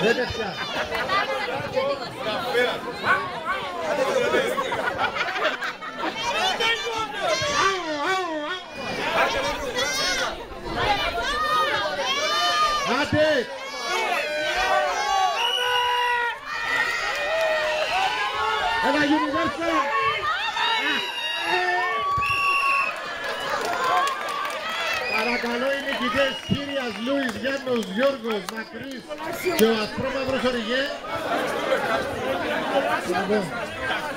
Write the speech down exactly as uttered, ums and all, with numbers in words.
Δεν πια. Άντε! Έλα Universal! Παρακαλώ οι νικητές Κύριας, Λούις, Γιάννος, Γιώργος, Μακρύς και ο Ασπρόμαυρος Οριγέ.